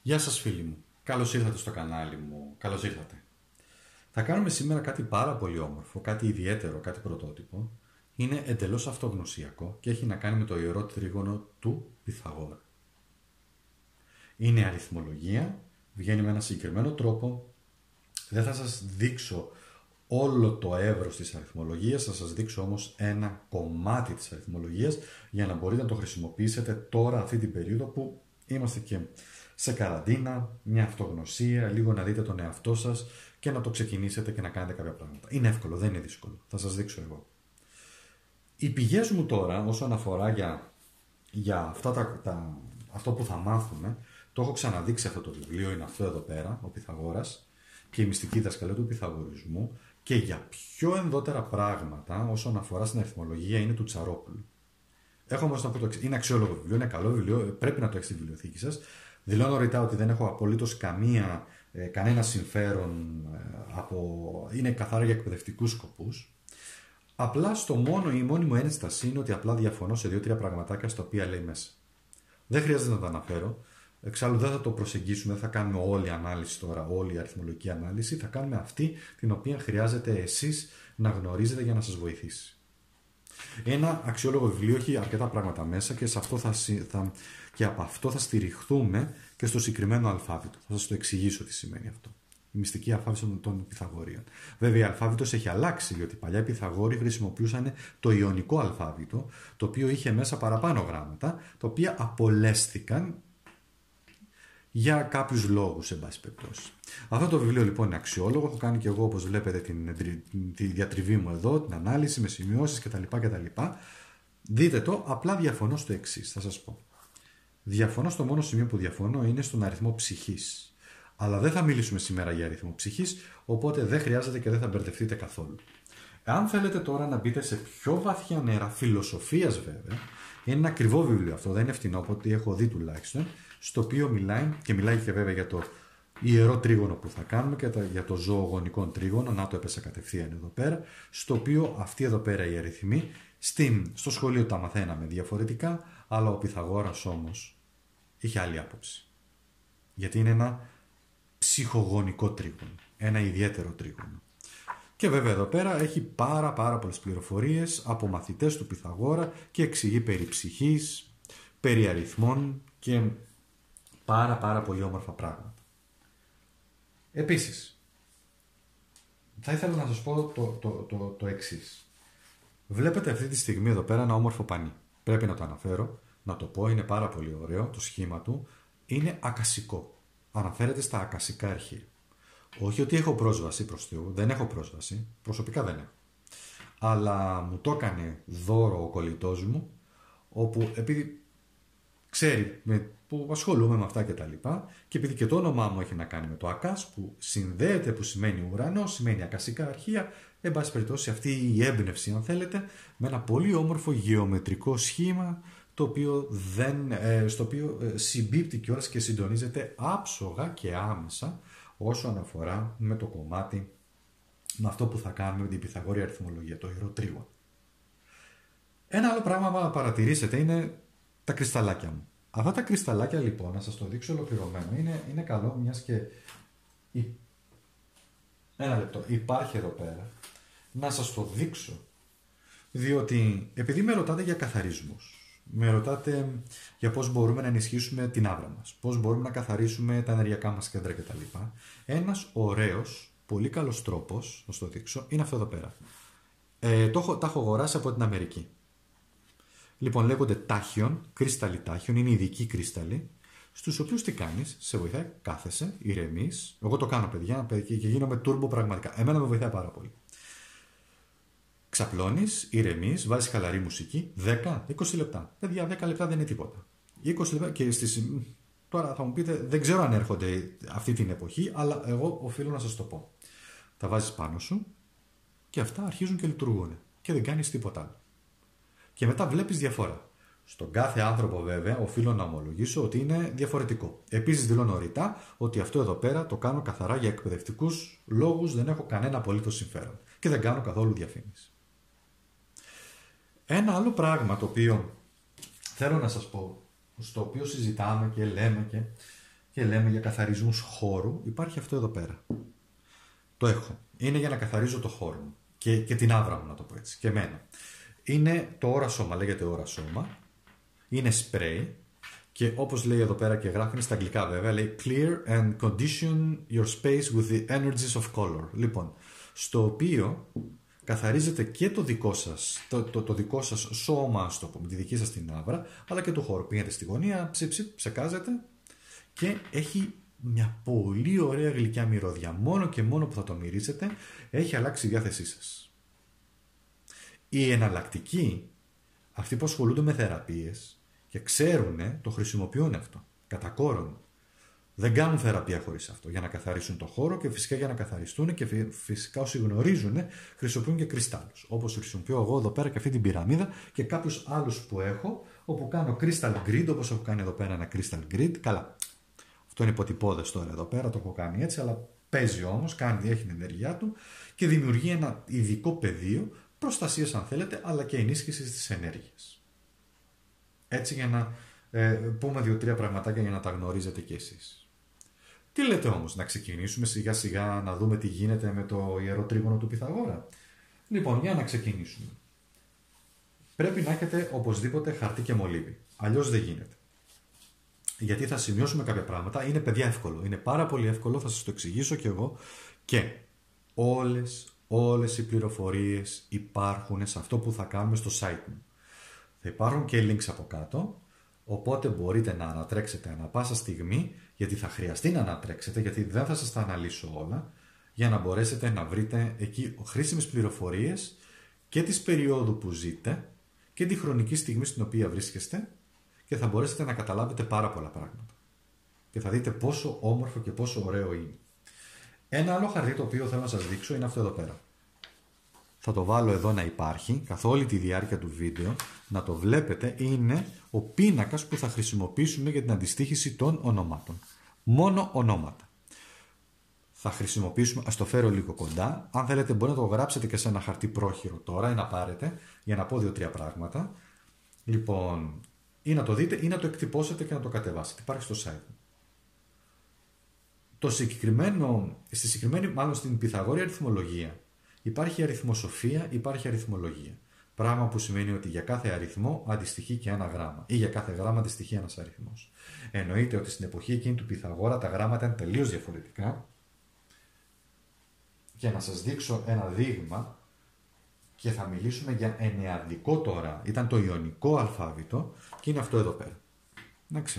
Γεια σας φίλοι μου, καλώς ήρθατε στο κανάλι μου, καλώς ήρθατε. Θα κάνουμε σήμερα κάτι πάρα πολύ όμορφο, κάτι ιδιαίτερο, κάτι πρωτότυπο. Είναι εντελώς αυτογνωσιακό και έχει να κάνει με το ιερό τρίγωνο του Πυθαγόρα. Είναι αριθμολογία, βγαίνει με ένα συγκεκριμένο τρόπο. Δεν θα σας δείξω όλο το εύρος της αριθμολογίας, θα σας δείξω όμως ένα κομμάτι της αριθμολογίας για να μπορείτε να το χρησιμοποιήσετε τώρα αυτή την περίοδο που είμαστε και σε καραντίνα, μια αυτογνωσία, λίγο να δείτε τον εαυτό σας και να το ξεκινήσετε και να κάνετε κάποια πράγματα. Είναι εύκολο, δεν είναι δύσκολο. Θα σας δείξω εγώ. Οι πηγές μου τώρα όσον αφορά για αυτά αυτό που θα μάθουμε, το έχω ξαναδείξει αυτό το βιβλίο, είναι αυτό εδώ πέρα, ο Πυθαγόρας και η μυστική δασκαλία του Πυθαγορισμού, και για πιο ενδότερα πράγματα όσον αφορά στην αριθμολογία είναι του Τσαρόπουλου. Έχω όμως να πω το εξής. Είναι αξιόλογο βιβλίο, είναι καλό βιβλίο, πρέπει να το έχετε στη βιβλιοθήκη σας. Δηλώνω ρητά ότι δεν έχω απολύτως κανένα συμφέρον είναι καθαρά για εκπαιδευτικούς σκοπούς. Απλά η μόνη μου ένσταση είναι ότι απλά διαφωνώ σε 2-3 πραγματάκια στα οποία λέει μέσα. Δεν χρειάζεται να τα αναφέρω. Εξάλλου δεν θα το προσεγγίσουμε, δεν θα κάνουμε όλη η ανάλυση τώρα, όλη η αριθμολογική ανάλυση. Θα κάνουμε αυτή την οποία χρειάζεται εσείς να γνωρίζετε για να σας βοηθήσει. Ένα αξιόλογο βιβλίο έχει αρκετά πράγματα μέσα και, και από αυτό θα στηριχθούμε και στο συγκεκριμένο αλφάβητο. Θα σας το εξηγήσω τι σημαίνει αυτό. Η μυστική αλφάβητο των Πυθαγορίων. Βέβαια, η αλφάβητος έχει αλλάξει, διότι παλιά οι Πυθαγόροι χρησιμοποιούσαν το ιωνικό αλφάβητο, το οποίο είχε μέσα παραπάνω γράμματα, τα οποία απολέστηκαν για κάποιους λόγους, εν πάση περιπτώσει. Αυτό το βιβλίο λοιπόν είναι αξιόλογο. Έχω κάνει και εγώ, όπως βλέπετε, τη διατριβή μου εδώ, την ανάλυση με σημειώσεις κτλ. Δείτε το, απλά διαφωνώ στο εξής, θα σας πω. Διαφωνώ στο μόνο σημείο που διαφωνώ είναι στον αριθμό ψυχής. Αλλά δεν θα μιλήσουμε σήμερα για αριθμό ψυχής, οπότε δεν χρειάζεται και δεν θα μπερδευτείτε καθόλου. Αν θέλετε τώρα να μπείτε σε πιο βαθιά νερά φιλοσοφίας, βέβαια, είναι ένα ακριβό βιβλίο αυτό, δεν είναι φτηνό, οπότε έχω δει τουλάχιστον, στο οποίο μιλάει και βέβαια για το ιερό τρίγωνο που θα κάνουμε και για το ζωογονικό τρίγωνο. Να το έπεσα κατευθείαν εδώ πέρα, στο οποίο αυτοί εδώ πέρα οι αριθμοί στο σχολείο τα μαθαίναμε διαφορετικά, αλλά ο Πυθαγόρας όμως είχε άλλη άποψη. Γιατί είναι ένα ψυχογονικό τρίγωνο, ένα ιδιαίτερο τρίγωνο. Και βέβαια εδώ πέρα έχει πάρα πολλές πληροφορίες από μαθητές του Πυθαγόρα και εξηγεί περί ψυχής, περί αριθμών και πάρα πολύ όμορφα πράγματα. Επίσης, θα ήθελα να σας πω το εξής. Βλέπετε αυτή τη στιγμή εδώ πέρα ένα όμορφο πανί. Πρέπει να το αναφέρω, να το πω, είναι πάρα πολύ ωραίο, το σχήμα του είναι ακασικό. Αναφέρεται στα ακασικά αρχεία. Όχι ότι έχω πρόσβαση προς Θεού, δεν έχω πρόσβαση, προσωπικά δεν έχω. Αλλά μου το έκανε δώρο ο κολλητός μου, όπου επειδή ξέρει που ασχολούμαι με αυτά και τα λοιπά, και επειδή και το όνομά μου έχει να κάνει με το Ακάς, που συνδέεται, που σημαίνει ουρανό, σημαίνει ακασικά αρχεία, εν πάση περιπτώσει αυτή η έμπνευση, αν θέλετε, με ένα πολύ όμορφο γεωμετρικό σχήμα, στο οποίο συμπίπτει κιόλας και συντονίζεται άψογα και άμεσα όσον αφορά με το κομμάτι, με αυτό που θα κάνουμε με την Πυθαγόρια αριθμολογία, το ιερό τρίγωνο. Ένα άλλο πράγμα που να παρατηρήσετε είναι τα κρυσταλλάκια μου. Αυτά τα κρυσταλλάκια λοιπόν, να σας το δείξω ολοκληρωμένο, είναι καλό, μιας και ένα λεπτό, υπάρχει εδώ πέρα, να σας το δείξω, διότι επειδή με ρωτάτε για καθαρισμούς, με ρωτάτε για πώς μπορούμε να ενισχύσουμε την άβρα μας, πώς μπορούμε να καθαρίσουμε τα ενεργειακά μας κέντρα κτλ. Ένας ωραίος, πολύ καλός τρόπος, να σας το δείξω, είναι αυτό εδώ πέρα. Τα έχω αγοράσει από την Αμερική. Λοιπόν, λέγονται τάχιον, κρίσταλλοι τάχιον, είναι ειδικοί κρίσταλλοι, στους οποίους τι κάνεις, σε βοηθάει, κάθεσαι, ηρεμείς. Εγώ το κάνω, παιδιά, και γίνομαι τούρμπο πραγματικά. Εμένα με βοηθάει πάρα πολύ. Ξαπλώνεις, ηρεμείς, βάζεις χαλαρή μουσική, 10-20 λεπτά. Παιδιά, 10 λεπτά δεν είναι τίποτα. 20 λεπτά και τώρα θα μου πείτε, δεν ξέρω αν έρχονται αυτή την εποχή, αλλά εγώ οφείλω να σας το πω. Τα βάζεις πάνω σου και αυτά αρχίζουν και λειτουργούν και δεν κάνεις τίποτα άλλο. Και μετά βλέπεις διαφορά. Στον κάθε άνθρωπο βέβαια οφείλω να ομολογήσω ότι είναι διαφορετικό. Επίσης δηλώνω ρητά ότι αυτό εδώ πέρα το κάνω καθαρά για εκπαιδευτικούς λόγους, δεν έχω κανένα απολύτως συμφέρον και δεν κάνω καθόλου διαφήμιση. Ένα άλλο πράγμα το οποίο θέλω να σας πω, στο οποίο συζητάμε και λέμε και λέμε για καθαρισμούς χώρου, υπάρχει αυτό εδώ πέρα. Το έχω. Είναι για να καθαρίζω το χώρο μου και την άβρα μου, να το πω έτσι, και εμένα. Είναι το Aura Soma, λέγεται Aura Soma. Είναι spray και όπως λέει εδώ πέρα και γράφει, είναι στα αγγλικά βέβαια, λέει clear and condition your space with the energies of color. Λοιπόν, στο οποίο καθαρίζετε και το δικό σας, το δικό σας σώμα, ας το πούμε, τη δική σας την άβρα, αλλά και το χώρο. Πήγαινε στη γωνία, ψεκάζετε και έχει μια πολύ ωραία γλυκιά μυρωδιά. Μόνο και μόνο που θα το μυρίσετε, έχει αλλάξει η διάθεσή σας. Οι εναλλακτικοί, αυτοί που ασχολούνται με θεραπείες και ξέρουν, το χρησιμοποιούν αυτό, κατά κόρον. Δεν κάνουν θεραπεία χωρίς αυτό, για να καθαρίσουν το χώρο και φυσικά για να καθαριστούν και φυσικά όσοι γνωρίζουν χρησιμοποιούν και κρυστάλλους. Όπως χρησιμοποιώ εγώ εδώ πέρα και αυτή την πυραμίδα και κάποιους άλλους που έχω, όπου κάνω crystal grid, όπως έχω κάνει εδώ πέρα ένα crystal grid. Καλά, αυτό είναι υποτυπώδες τώρα εδώ πέρα, το έχω κάνει έτσι, αλλά παίζει όμως, έχει την ενέργειά του και δημιουργεί ένα ειδικό πεδίο προστασίας αν θέλετε, αλλά και ενίσχυσης της ενέργειας. Έτσι για να πούμε 2-3 πραγματάκια για να τα γνωρίζετε κι εσείς. Τι λέτε όμως, να ξεκινήσουμε σιγά σιγά να δούμε τι γίνεται με το ιερό τρίγωνο του Πυθαγόρα? Λοιπόν, για να ξεκινήσουμε. Πρέπει να έχετε οπωσδήποτε χαρτί και μολύβι. Αλλιώς δεν γίνεται. Γιατί θα σημειώσουμε κάποια πράγματα. Είναι παιδιά εύκολο. Είναι πάρα πολύ εύκολο. Θα σας το εξηγήσω κι εγώ. Και όλες οι πληροφορίες υπάρχουν σε αυτό που θα κάνουμε στο site μου. Θα υπάρχουν και links από κάτω. Οπότε μπορείτε να ανατρέξετε ανά πάσα στιγμή, γιατί θα χρειαστεί να ανατρέξετε, γιατί δεν θα σας τα αναλύσω όλα, για να μπορέσετε να βρείτε εκεί χρήσιμες πληροφορίες και της περίοδου που ζείτε και τη χρονική στιγμή στην οποία βρίσκεστε και θα μπορέσετε να καταλάβετε πάρα πολλά πράγματα. Και θα δείτε πόσο όμορφο και πόσο ωραίο είναι. Ένα άλλο χαρτί το οποίο θέλω να σας δείξω είναι αυτό εδώ πέρα. Θα το βάλω εδώ να υπάρχει καθ' όλη τη διάρκεια του βίντεο, να το βλέπετε, είναι ο πίνακας που θα χρησιμοποιήσουμε για την αντιστοίχηση των ονομάτων. Μόνο ονόματα. Θα χρησιμοποιήσουμε, ας το φέρω λίγο κοντά, αν θέλετε μπορείτε να το γράψετε και σε ένα χαρτί πρόχειρο τώρα ή να πάρετε για να πω 2-3 πράγματα. Λοιπόν, ή να το δείτε ή να το εκτυπώσετε και να το κατεβάσετε. Υπάρχει στο site. Στη συγκεκριμένη, μάλλον στην Πυθαγόρια αριθμολογία, υπάρχει αριθμοσοφία, υπάρχει αριθμολογία. Πράγμα που σημαίνει ότι για κάθε αριθμό αντιστοιχεί και ένα γράμμα ή για κάθε γράμμα αντιστοιχεί ένας αριθμός. Εννοείται ότι στην εποχή εκείνη του Πυθαγόρα τα γράμματα είναι τελείως διαφορετικά. Για να σας δείξω ένα δείγμα και θα μιλήσουμε για ενεαδικό τώρα. Ήταν το ιωνικό αλφάβητο και είναι αυτό εδώ πέρα. Εντάξει.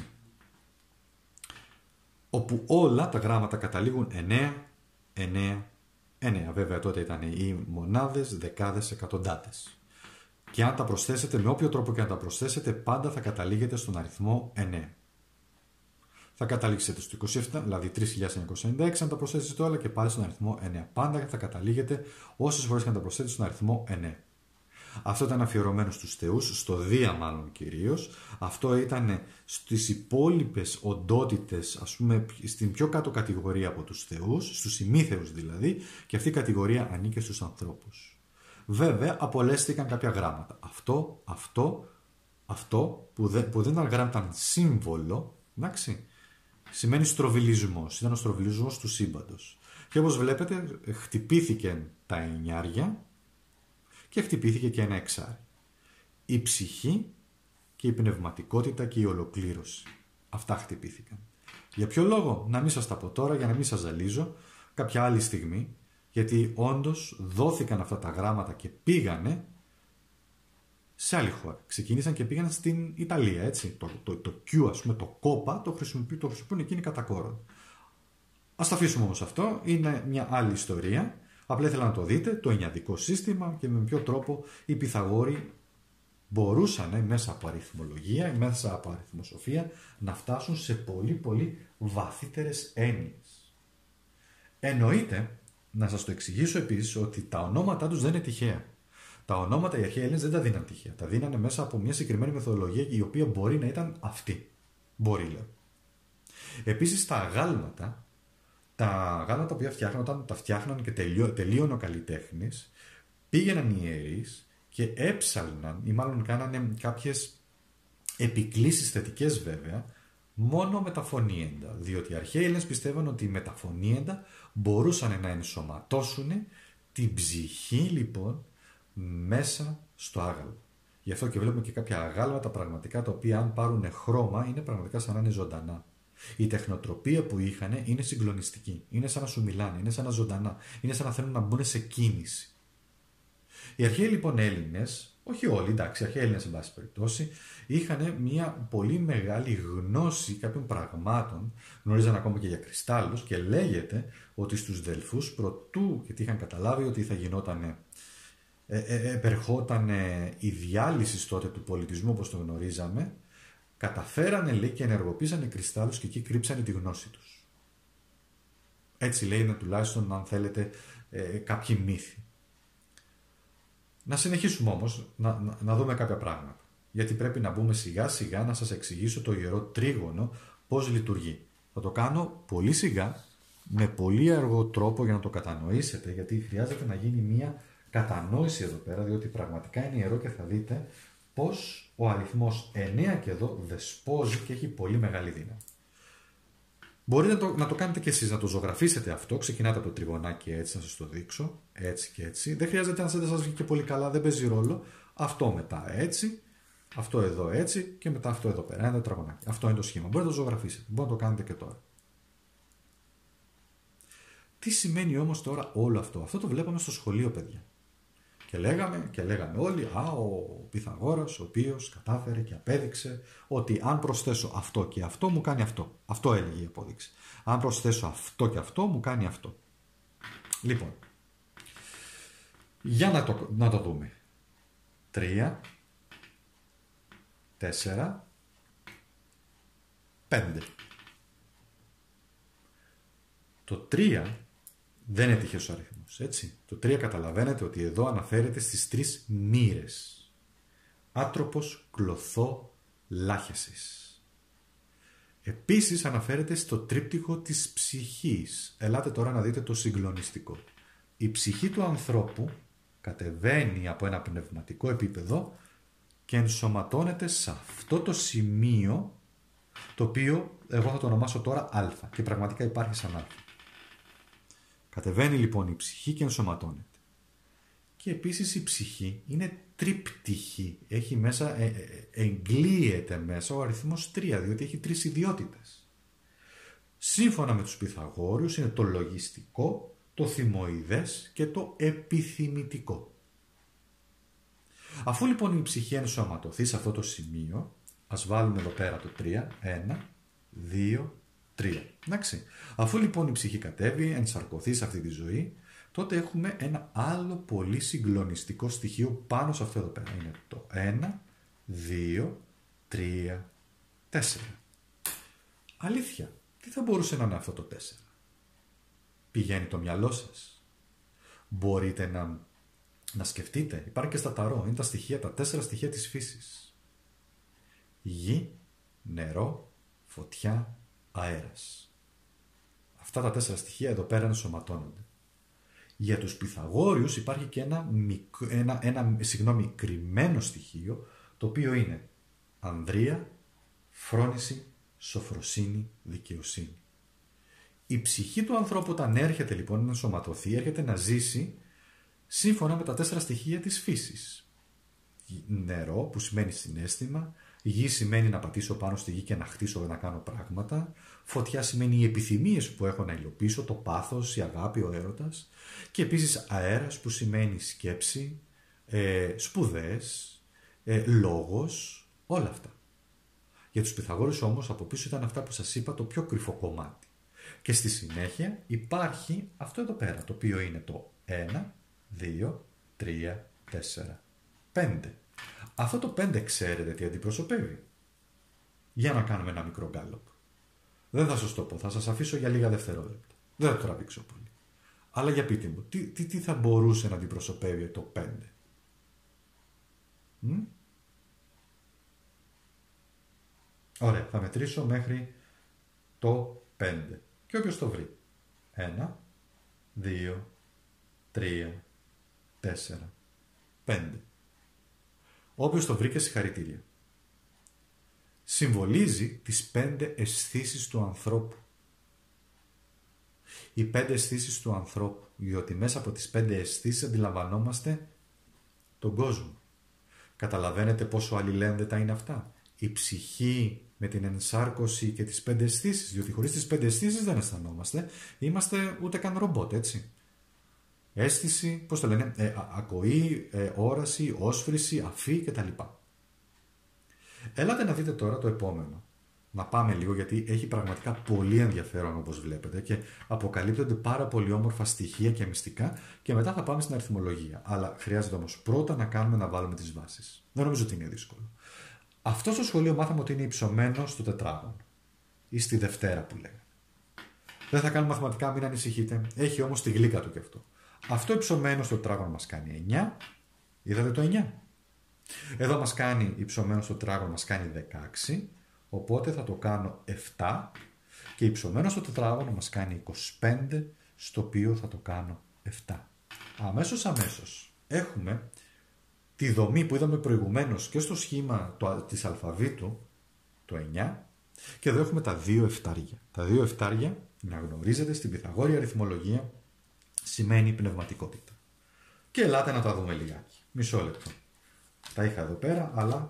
Όπου όλα τα γράμματα καταλήγουν 9, 9, 9. Βέβαια τότε ήταν οι μονάδες, δεκάδες, εκατοντάδες. Και αν τα προσθέσετε, με όποιο τρόπο και αν τα προσθέσετε, πάντα θα καταλήγετε στον αριθμό 9. Θα καταλήξετε στο 27, δηλαδή 3.996, αν τα προσθέσετε όλα και πάλι στον αριθμό 9. Πάντα θα καταλήγετε όσες φορές και αν τα προσθέσετε στον αριθμό 9. Αυτό ήταν αφιερωμένο στους θεούς, στο Δία μάλλον κυρίως. Αυτό ήταν στις υπόλοιπες οντότητες, ας πούμε, στην πιο κάτω κατηγορία από τους θεούς, στους ημίθεους δηλαδή, και αυτή η κατηγορία ανήκε στους ανθρώπους. Βέβαια, απολέστηκαν κάποια γράμματα. Αυτό που δεν ήταν γράμμα, ήταν σύμβολο, εντάξει, σημαίνει στροβιλισμός. Ήταν ο στροβιλισμός του σύμπαντος. Και όπως βλέπετε, χτυπήθηκε τα εννιάρια και χτυπήθηκε και ένα εξάρι. Η ψυχή και η πνευματικότητα και η ολοκλήρωση. Αυτά χτυπήθηκαν. Για ποιο λόγο? Να μην σας τα πω τώρα, για να μην σας ζαλίζω, κάποια άλλη στιγμή, γιατί όντως δόθηκαν αυτά τα γράμματα και πήγανε σε άλλη χώρα. Ξεκίνησαν και πήγαν στην Ιταλία, έτσι. Το Q, ας πούμε, το κόπα, το χρησιμοποιούν εκείνοι κατά κόρον. Ας τα αφήσουμε όμως αυτό, είναι μια άλλη ιστορία. Απλά ήθελα να το δείτε, το ενιαδικό σύστημα και με ποιο τρόπο οι Πυθαγόροι μπορούσαν μέσα από αριθμολογία ή μέσα από αριθμοσοφία να φτάσουν σε πολύ πολύ βαθύτερες έννοιες. Εννοείται, να σας το εξηγήσω επίσης, ότι τα ονόματά τους δεν είναι τυχαία. Τα ονόματα οι αρχαίοι Έλληνες δεν τα δίναν τυχαία. Τα δίνανε μέσα από μια συγκεκριμένη μεθοδολογία η οποία μπορεί να ήταν αυτή. Μπορεί, λέω. Επίσης τα αγάλματα που φτιάχναν, όταν τα φτιάχναν και τελείωνε ο καλλιτέχνης, πήγαιναν οι ιερείς και έψαλναν ή μάλλον κάνανε κάποιες επικλήσεις θετικές βέβαια μόνο μεταφωνίεντα, διότι οι αρχαίοι Έλληνες πιστεύαν ότι οι μεταφωνίεντα μπορούσαν να ενσωματώσουν την ψυχή λοιπόν μέσα στο άγαλμα. Γι' αυτό και βλέπουμε και κάποια αγάλματα πραγματικά τα οποία αν πάρουν χρώμα είναι πραγματικά σαν να είναι ζωντανά. Η τεχνοτροπία που είχαν είναι συγκλονιστική. Είναι σαν να σου μιλάνε, είναι σαν να ζωντανά. Είναι σαν να θέλουν να μπουν σε κίνηση. Οι αρχαίοι λοιπόν Έλληνες, όχι όλοι, εντάξει, οι αρχαίοι Έλληνες εν πάση περιπτώσει, είχαν μια πολύ μεγάλη γνώση κάποιων πραγμάτων, γνωρίζαν ακόμα και για κρυστάλλους και λέγεται ότι στους Δελφούς προτού, γιατί είχαν καταλάβει ότι θα γινόταν, επερχόταν η διάλυση τότε του πολιτισμού όπως το γνωρίζαμε, καταφέρανε λέει και ενεργοποίησανε κρυστάλλους και εκεί κρύψανε τη γνώση τους. Έτσι λέει είναι τουλάχιστον αν θέλετε κάποιοι μύθοι. Να συνεχίσουμε όμως να δούμε κάποια πράγματα. Γιατί πρέπει να μπούμε σιγά σιγά να σας εξηγήσω το ιερό τρίγωνο πώς λειτουργεί. Θα το κάνω πολύ σιγά, με πολύ αργό τρόπο για να το κατανοήσετε, γιατί χρειάζεται να γίνει μια κατανόηση εδώ πέρα, διότι πραγματικά είναι ιερό και θα δείτε πως ο αριθμός 9 και εδώ δεσπόζει και έχει πολύ μεγάλη δύναμη. Μπορείτε να το κάνετε και εσείς, να το ζωγραφίσετε αυτό. Ξεκινάτε από το τριγωνάκι έτσι, να σας το δείξω. Έτσι και έτσι. Δεν χρειάζεται να σας βγει και πολύ καλά, δεν παίζει ρόλο. Αυτό μετά έτσι, αυτό εδώ έτσι και μετά αυτό εδώ πέρα. Ένα τετραγωνάκι. Αυτό είναι το σχήμα. Μπορείτε να το ζωγραφίσετε. Μπορείτε να το κάνετε και τώρα. Τι σημαίνει όμως τώρα όλο αυτό? Αυτό το βλέπαμε στο σχολείο, παιδιά. Και λέγαμε όλοι, ο Πυθαγόρας, ο οποίος κατάφερε και απέδειξε ότι αν προσθέσω αυτό και αυτό μου κάνει αυτό. Αυτό έλεγε η απόδειξη. Αν προσθέσω αυτό και αυτό μου κάνει αυτό. Λοιπόν, για να το δούμε. 3, 4, 5. Το 3 δεν είναι τυχαίος αριθμός, έτσι. Το 3 καταλαβαίνετε ότι εδώ αναφέρεται στις 3 μοίρες. Άτροπος, κλωθό, λάχεσης. Επίσης αναφέρεται στο τρίπτυχο της ψυχής. Ελάτε τώρα να δείτε το συγκλονιστικό. Η ψυχή του ανθρώπου κατεβαίνει από ένα πνευματικό επίπεδο και ενσωματώνεται σε αυτό το σημείο, το οποίο εγώ θα το ονομάσω τώρα α και πραγματικά υπάρχει σαν α. Κατεβαίνει λοιπόν η ψυχή και ενσωματώνεται. Και επίσης η ψυχή είναι τρίπτυχη. Έχει μέσα, εγκλείεται μέσα ο αριθμός 3, διότι έχει 3 ιδιότητες. Σύμφωνα με τους Πυθαγόρους είναι το λογιστικό, το θυμοειδές και το επιθυμητικό. Αφού λοιπόν η ψυχή ενσωματωθεί σε αυτό το σημείο, ας βάλουμε εδώ πέρα το 3, 1, 2, 3. Εντάξει. Αφού λοιπόν η ψυχή κατέβει, ενσαρκωθεί σε αυτή τη ζωή, τότε έχουμε ένα άλλο πολύ συγκλονιστικό στοιχείο πάνω σε αυτό εδώ πέρα. Είναι το 1, 2, 3, 4. Αλήθεια, τι θα μπορούσε να είναι αυτό το 4? Πηγαίνει το μυαλό σας? Μπορείτε να σκεφτείτε? Υπάρχει και στα ταρό, είναι τα στοιχεία, τα 4 στοιχεία της φύσης. Γη, νερό, φωτιά, αέρας. Αυτά τα 4 στοιχεία εδώ πέρα ενσωματώνονται. Για τους Πυθαγόριους υπάρχει και ένα κρυμμένο στοιχείο, το οποίο είναι ανδρεία, φρόνηση, σοφροσύνη, δικαιοσύνη. Η ψυχή του ανθρώπου όταν έρχεται λοιπόν να ενσωματωθεί, έρχεται να ζήσει σύμφωνα με τα 4 στοιχεία της φύσης. Νερό που σημαίνει συναίσθημα, γη σημαίνει να πατήσω πάνω στη γη και να χτίσω, να κάνω πράγματα. Φωτιά σημαίνει οι επιθυμίες που έχω να υλοποιήσω, το πάθος, η αγάπη, ο έρωτας. Και επίσης αέρας που σημαίνει σκέψη, σπουδές, λόγος, όλα αυτά. Για τους Πυθαγόρους όμως από πίσω ήταν αυτά που σας είπα, το πιο κρυφό κομμάτι. Και στη συνέχεια υπάρχει αυτό εδώ πέρα, το οποίο είναι το 1, 2, 3, 4, 5. Αυτό το 5 ξέρετε τι αντιπροσωπεύει? Για να κάνουμε ένα μικρό γκάλωπ. Δεν θα σας το πω, θα σας αφήσω για λίγα δευτερόλεπτα. Δεν θα το τραβήξω πολύ. Αλλά για πείτε μου, τι θα μπορούσε να αντιπροσωπεύει το 5? Ωραία, θα μετρήσω μέχρι το 5. Και όποιος το βρει. 1, 2, 3, 4, 5. Όποιος το βρήκε, συγχαρητήρια. συμβολίζει τις 5 αισθήσεις του ανθρώπου. Οι 5 αισθήσεις του ανθρώπου, διότι μέσα από τις 5 αισθήσεις αντιλαμβανόμαστε τον κόσμο. Καταλαβαίνετε πόσο αλληλένδετα είναι αυτά. Η ψυχή με την ενσάρκωση και τις 5 αισθήσεις, διότι χωρίς τις 5 αισθήσεις δεν αισθανόμαστε, είμαστε ούτε καν ρομπότ, έτσι. Αίσθηση, πώς το λένε, ακοή, όραση, όσφρηση, αφή κτλ. Έλατε να δείτε τώρα το επόμενο. Να πάμε λίγο, γιατί έχει πραγματικά πολύ ενδιαφέρον όπως βλέπετε και αποκαλύπτονται πάρα πολύ όμορφα στοιχεία και μυστικά και μετά θα πάμε στην αριθμολογία. Αλλά χρειάζεται όμως πρώτα να βάλουμε τις βάσεις. Δεν νομίζω ότι είναι δύσκολο. Αυτό στο σχολείο μάθαμε ότι είναι υψωμένο στο τετράγωνο ή στη Δευτέρα που λέγανε. Δεν θα κάνουμε μαθηματικά, μην ανησυχείτε. Έχει όμως τη γλύκα του και αυτό. Αυτό υψωμένο στο τετράγωνο μας κάνει 9. Είδατε το 9. Εδώ μας κάνει υψωμένο στο τετράγωνο μας κάνει 16. Οπότε θα το κάνω 7 και υψωμένο στο τετράγωνο μας κάνει 25, στο οποίο θα το κάνω 7. Αμέσως έχουμε τη δομή που είδαμε προηγουμένως και στο σχήμα της αλφαβήτου, το 9, και εδώ έχουμε τα 2 εφτάρια. Τα 2 εφτάρια, να γνωρίζετε, στην Πυθαγόρια αριθμολογία σημαίνει πνευματικότητα. Και ελάτε να τα δούμε λιγάκι. Μισό λεπτό. Τα είχα εδώ πέρα, αλλά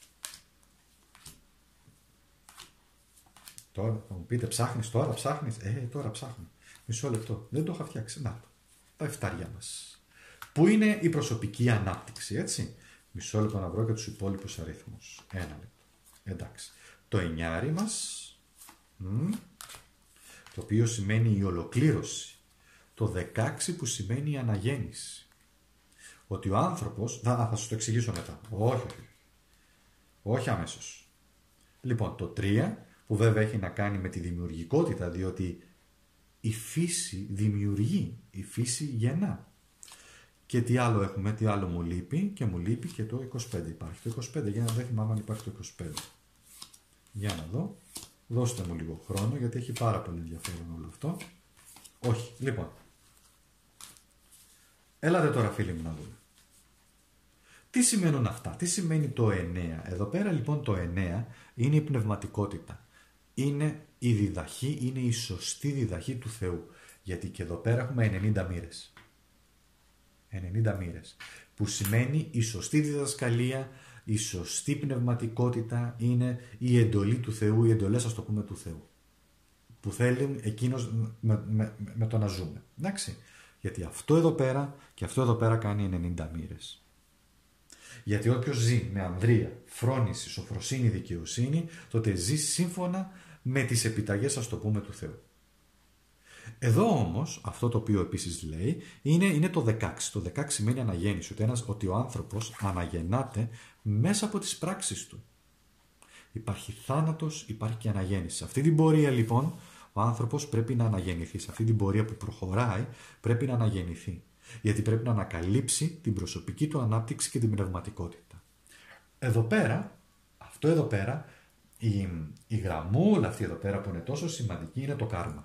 τώρα θα μου πείτε, ψάχνεις τώρα, ψάχνεις. Τώρα ψάχνω. Μισό λεπτό. Δεν το είχα φτιάξει. Να το. Τα εφτάρια μας. Πού είναι η προσωπική ανάπτυξη, έτσι. Μισό λεπτό να βρω και τους υπόλοιπους αριθμούς. 1 λεπτό. Εντάξει. Το 9 μας, το οποίο σημαίνει η ολοκλήρωση. Το 16 που σημαίνει η αναγέννηση. Ότι ο άνθρωπος, θα σας το εξηγήσω μετά. Όχι αμέσως. Λοιπόν, το 3, που βέβαια έχει να κάνει με τη δημιουργικότητα, διότι η φύση δημιουργεί, η φύση γεννά. Και τι άλλο έχουμε, τι άλλο μου λείπει, και μου λείπει και το 25 υπάρχει. Το 25, για να δεν θυμάμαι αν υπάρχει το 25. Για να δω, δώστε μου λίγο χρόνο, γιατί έχει πάρα πολύ ενδιαφέρον όλο αυτό. Όχι, λοιπόν. Έλατε τώρα φίλοι μου να δούμε. Τι σημαίνουν αυτά, τι σημαίνει το 9. Εδώ πέρα λοιπόν το 9 είναι η πνευματικότητα. Είναι η διδαχή, είναι η σωστή διδαχή του Θεού. Γιατί και εδώ πέρα έχουμε 90 μοίρες. 90 μοίρες. Που σημαίνει η σωστή διδασκαλία, η σωστή πνευματικότητα είναι η εντολή του Θεού, οι εντολές, ας το πούμε, του Θεού. Που θέλει εκείνος με το να ζούμε. Εντάξει. Γιατί αυτό εδώ πέρα και αυτό εδώ πέρα κάνει 90 μοίρες. Γιατί όποιος ζει με ανδρεία, φρόνηση, σοφροσύνη, δικαιοσύνη, τότε ζει σύμφωνα με τις επιταγές, ας το πούμε, του Θεού. Εδώ όμως, αυτό το οποίο επίσης λέει, είναι το 16. Το 16 σημαίνει αναγέννηση, ότι ο άνθρωπος αναγεννάται μέσα από τις πράξεις του. Υπάρχει θάνατος, υπάρχει και αναγέννηση. Σε αυτή την πορεία λοιπόν, ο άνθρωπος πρέπει να αναγεννηθεί. Σε αυτή την πορεία που προχωράει, πρέπει να αναγεννηθεί. Γιατί πρέπει να ανακαλύψει την προσωπική του ανάπτυξη και την πνευματικότητα. Εδώ πέρα, αυτό εδώ πέρα, η γραμμούλα αυτή εδώ πέρα που είναι τόσο σημαντική είναι το κάρμα.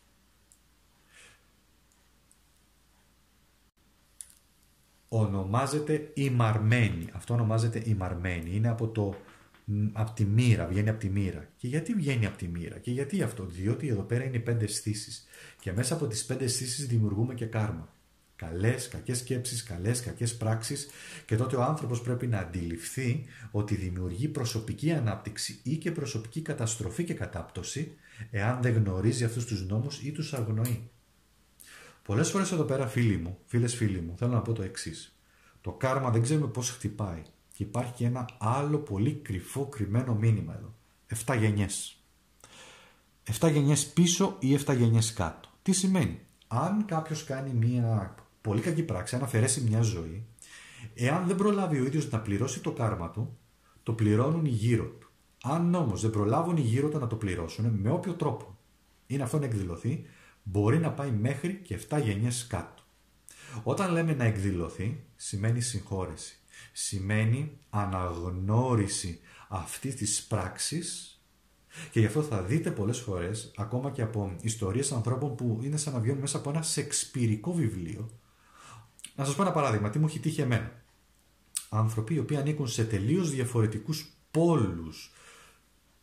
Ονομάζεται ημαρμένη. Αυτό ονομάζεται ημαρμένη. Είναι από τη μοίρα, βγαίνει από τη μοίρα. Και γιατί βγαίνει από τη μοίρα, και γιατί αυτό? Διότι εδώ πέρα είναι 5 αισθήσεις. Και μέσα από τις 5 αισθήσεις δημιουργούμε και κάρμα. Καλές, κακές σκέψεις, καλές, κακές πράξεις. Και τότε ο άνθρωπος πρέπει να αντιληφθεί ότι δημιουργεί προσωπική ανάπτυξη ή και προσωπική καταστροφή και κατάπτωση, εάν δεν γνωρίζει αυτούς τους νόμους ή τους αγνοεί. Πολλές φορές εδώ πέρα, φίλοι μου, θέλω να πω το εξής. Το κάρμα δεν ξέρουμε πώς χτυπάει. Και υπάρχει και ένα άλλο πολύ κρυμμένο μήνυμα εδώ. 7 γενιές. 7 γενιές πίσω ή 7 γενιές κάτω. Τι σημαίνει? Αν κάποιος κάνει μια πολύ κακή πράξη, αν αφαιρέσει μια ζωή, εάν δεν προλάβει ο ίδιος να πληρώσει το κάρμα του, το πληρώνουν οι γύρω του. Αν όμως δεν προλάβουν οι γύρω του να το πληρώσουν, με όποιο τρόπο είναι αυτό να εκδηλωθεί, μπορεί να πάει μέχρι και 7 γενιές κάτω. Όταν λέμε να εκδηλωθεί, σημαίνει συγχώρεση. Σημαίνει αναγνώριση αυτής της πράξης, και γι' αυτό θα δείτε πολλές φορές, ακόμα και από ιστορίες ανθρώπων που είναι σαν να βγαίνουν μέσα από ένα σεξπιρικό βιβλίο. Να σας πω ένα παράδειγμα, τι μου έχει τύχει εμένα. Άνθρωποι οι οποίοι ανήκουν σε τελείως διαφορετικούς πόλους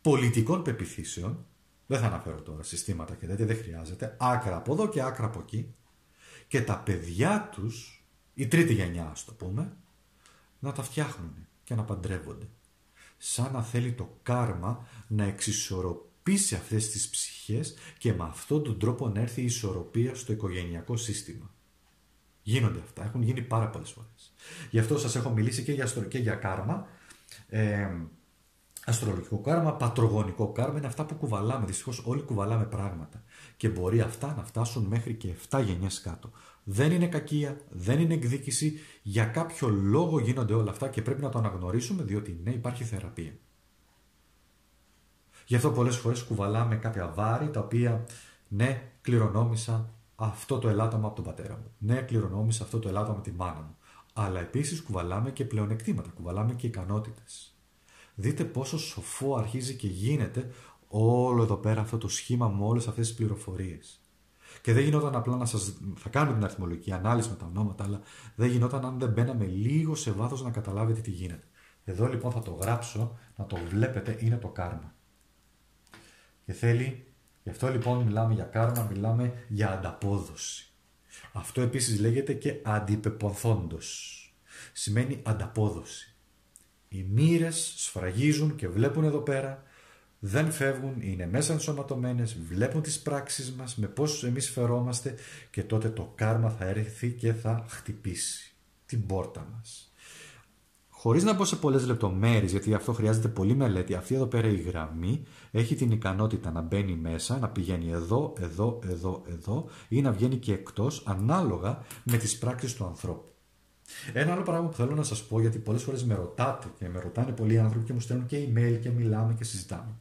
πολιτικών πεποιθήσεων, δεν θα αναφέρω τώρα συστήματα και τέτοια, δεν χρειάζεται, άκρα από εδώ και άκρα από εκεί, και τα παιδιά τους, η τρίτη γενιά ας το πούμε, να τα φτιάχνουν και να παντρεύονται. Σαν να θέλει το κάρμα να εξισορροπήσει αυτές τις ψυχές και με αυτόν τον τρόπο να έρθει η ισορροπία στο οικογενειακό σύστημα. Γίνονται αυτά, έχουν γίνει πάρα πολλές φορές. Γι' αυτό σας έχω μιλήσει και για κάρμα. Αστρολογικό κάρμα, πατρογονικό κάρμα, είναι αυτά που κουβαλάμε. Δυστυχώς όλοι κουβαλάμε πράγματα. Και μπορεί αυτά να φτάσουν μέχρι και 7 γενιές κάτω. Δεν είναι κακία, δεν είναι εκδίκηση. Για κάποιο λόγο γίνονται όλα αυτά και πρέπει να το αναγνωρίσουμε, διότι ναι, υπάρχει θεραπεία. Γι' αυτό πολλές φορές κουβαλάμε κάποια βάρη τα οποία ναι, κληρονόμησα αυτό το ελάττωμα από τον πατέρα μου. Ναι, κληρονόμησα αυτό το ελάττωμα από τη μάνα μου. Αλλά επίσης κουβαλάμε και πλεονεκτήματα, κουβαλάμε και ικανότητες. Δείτε πόσο σοφό αρχίζει και γίνεται όλο εδώ πέρα αυτό το σχήμα με όλες αυτές τις πληροφορίες. Και δεν γινόταν απλά να σας... Θα κάνουμε την αριθμολογική ανάλυση με τα ονόματα, αλλά δεν γινόταν αν δεν μπαίναμε λίγο σε βάθος να καταλάβετε τι γίνεται. Εδώ λοιπόν θα το γράψω, να το βλέπετε, είναι το κάρμα. Και θέλει, γι' αυτό λοιπόν μιλάμε για κάρμα, μιλάμε για ανταπόδοση. Αυτό επίσης λέγεται και αντιπεπονθόντος. Σημαίνει ανταπόδοση. Οι μοίρες σφραγίζουν και βλέπουν εδώ πέρα, δεν φεύγουν, είναι μέσα ενσωματωμένες, βλέπουν τις πράξεις μας, με πώς εμείς φερόμαστε και τότε το κάρμα θα έρθει και θα χτυπήσει την πόρτα μας. Χωρίς να μπω σε πολλές λεπτομέρειες, γιατί αυτό χρειάζεται πολλή μελέτη, αυτή εδώ πέρα η γραμμή έχει την ικανότητα να μπαίνει μέσα, να πηγαίνει εδώ, εδώ, εδώ, εδώ ή να βγαίνει και εκτός ανάλογα με τις πράξεις του ανθρώπου. Ένα άλλο πράγμα που θέλω να σας πω, γιατί πολλές φορές με ρωτάτε και με ρωτάνε πολλοί άνθρωποι και μου στέλνουν και email και μιλάμε και συζητάμε.